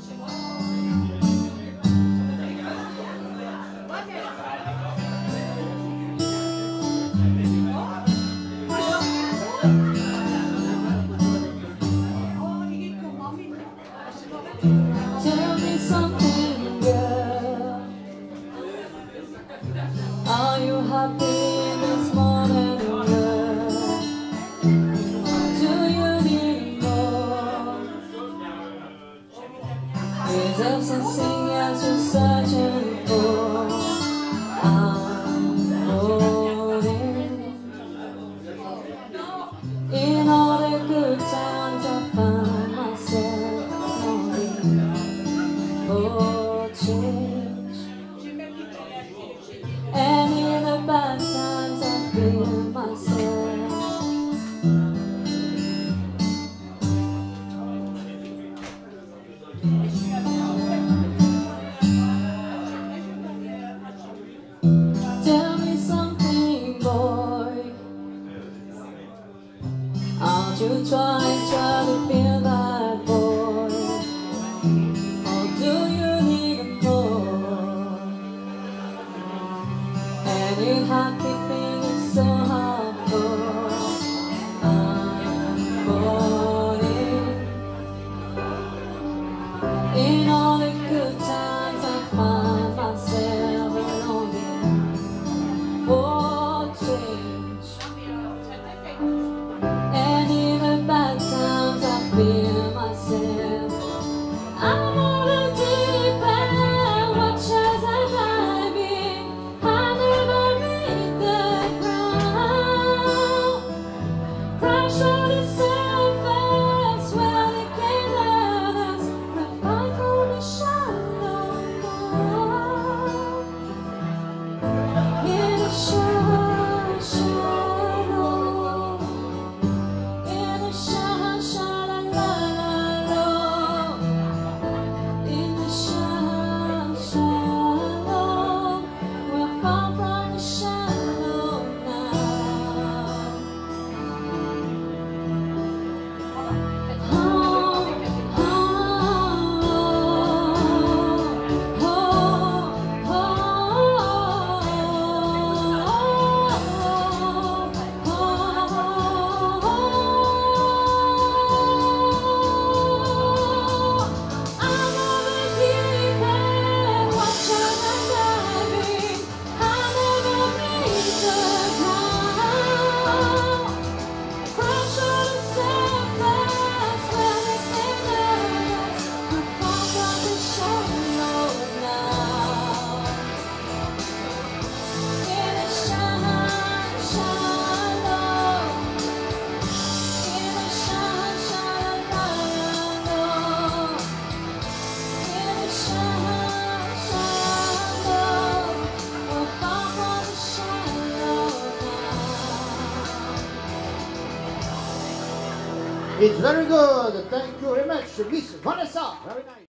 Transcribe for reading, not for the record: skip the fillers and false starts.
Tell me something, girl. Are you happy this morning, girl? Do you need more? Is there something else you're searching for? I'm holding in all the good times I find myself for change, and in the bad times I feel myself. Tell me something, boy. Aren't you try to feel that, boy? Do you need more? And you have to feeling so hardcore. I'm falling in all the good times. I find myself longing for change, and in the bad times I feel myself. I'm on a deep end, watch as I dive in. I never meet the ground. Crash on the surface where they can't hurt us. We fight from the shallow now. In the shallow, in the shallow, It's very good. Thank you very much, Miss Vanessa. Very nice.